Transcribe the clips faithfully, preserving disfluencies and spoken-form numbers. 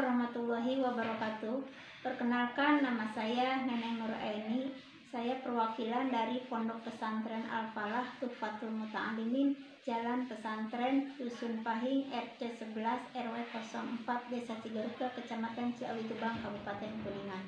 warahmatullahi wabarakatuh. Perkenalkan, nama saya Neneng Nur Aini. Saya perwakilan dari Pondok Pesantren Al-Falah Tuhfatul Muta'alimin, Jalan Pesantren, Dusun Pahing, R T sebelas R W nol empat, Desa Cigaruga, Kecamatan Ciawi Gebang, Kabupaten Kuningan.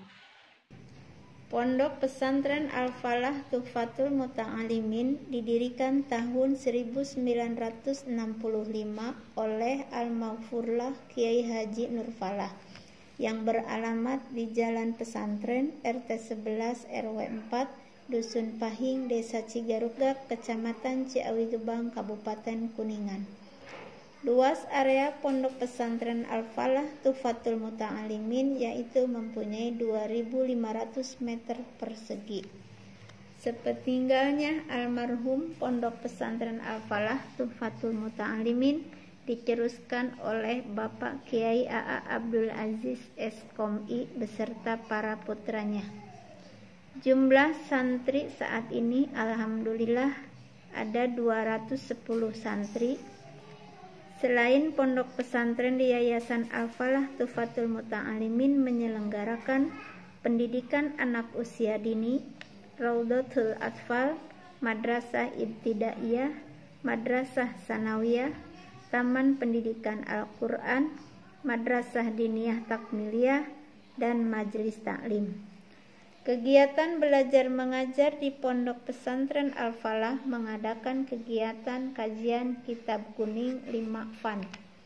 Pondok Pesantren Al-Falah Tuhfatul Muta'alimin didirikan tahun seribu sembilan ratus enam puluh lima oleh Al-Maghfurlah Kiai Haji Nur Falah yang beralamat di Jalan Pesantren R T sebelas R W empat, Dusun Pahing, Desa Cigaruga, Kecamatan Ciawi Gebang, Kabupaten Kuningan. Luas area Pondok Pesantren Al-Falah Tuhfatul Muta'alimin yaitu mempunyai dua ribu lima ratus meter persegi. Sepeninggalnya almarhum, Pondok Pesantren Al-Falah Tuhfatul Muta'alimin diteruskan oleh Bapak Kiai A A Abdul Aziz S Com I beserta para putranya. Jumlah santri saat ini alhamdulillah ada dua ratus sepuluh santri. Selain pondok pesantren di Yayasan Al-Falah Tuhfatul Muta'alimin menyelenggarakan pendidikan anak usia dini, Raudhatul Atfal, Madrasah Ibtidaiyah, Madrasah Sanawiyah, Taman Pendidikan Al-Quran, Madrasah Diniyah Takmiliyah, dan Majelis Taklim. Kegiatan belajar mengajar di Pondok Pesantren Al-Falah mengadakan kegiatan kajian kitab kuning lima fan,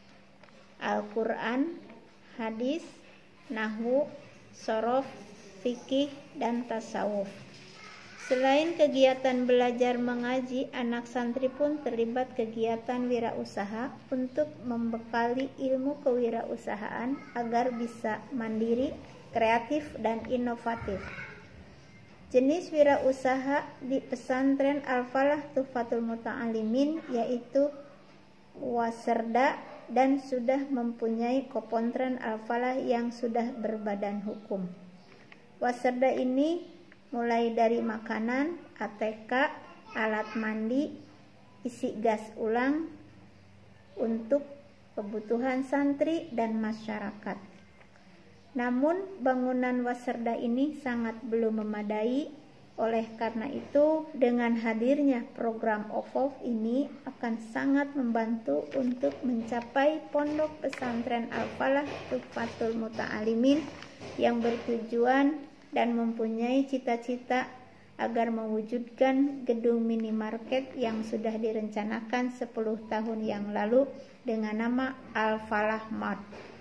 Al-Quran, hadis, nahwu, sorof, fikih, dan tasawuf. Selain kegiatan belajar mengaji, anak santri pun terlibat kegiatan wirausaha untuk membekali ilmu kewirausahaan agar bisa mandiri, kreatif, dan inovatif. Jenis wirausaha di pesantren Al-Falah Tuhfatul Muta'alimin yaitu waserda dan sudah mempunyai kopontren Al-Falah yang sudah berbadan hukum. Waserda ini mulai dari makanan, A T K, alat mandi, isi gas ulang untuk kebutuhan santri dan masyarakat. Namun bangunan waserda ini sangat belum memadai. Oleh karena itu, dengan hadirnya program O F O F ini akan sangat membantu untuk mencapai Pondok Pesantren Al-Falah Tuhfatul Muta'alimin yang bertujuan dan mempunyai cita-cita agar mewujudkan gedung minimarket yang sudah direncanakan sepuluh tahun yang lalu dengan nama Al-Falah Mart.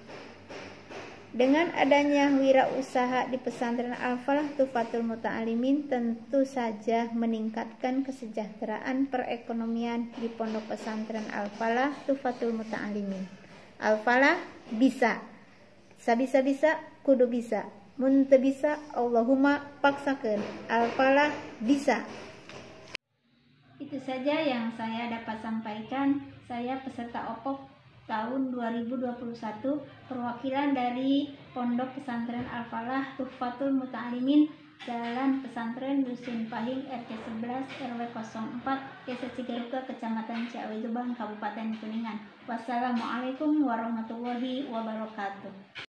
Dengan adanya wirausaha di pesantren Al-Falah Tuhfatul Muta'alimin tentu saja meningkatkan kesejahteraan perekonomian di Pondok Pesantren Al-Falah Tuhfatul Muta'alimin. Al-Falah bisa, sabisa-bisa kudu bisa, mun teu bisa Allahumma paksakeun. Al-Falah bisa. Itu saja yang saya dapat sampaikan. Saya peserta O P O P tahun dua ribu dua puluh satu, perwakilan dari Pondok Pesantren Al-Falah Tuhfatul Muta'alimin, Jalan Pesantren, Dusun Pahing, R T sebelas R W nol empat, Desa Cigaruga, Kecamatan Ciawi Gebang, Kabupaten Kuningan. Wassalamualaikum warahmatullahi wabarakatuh.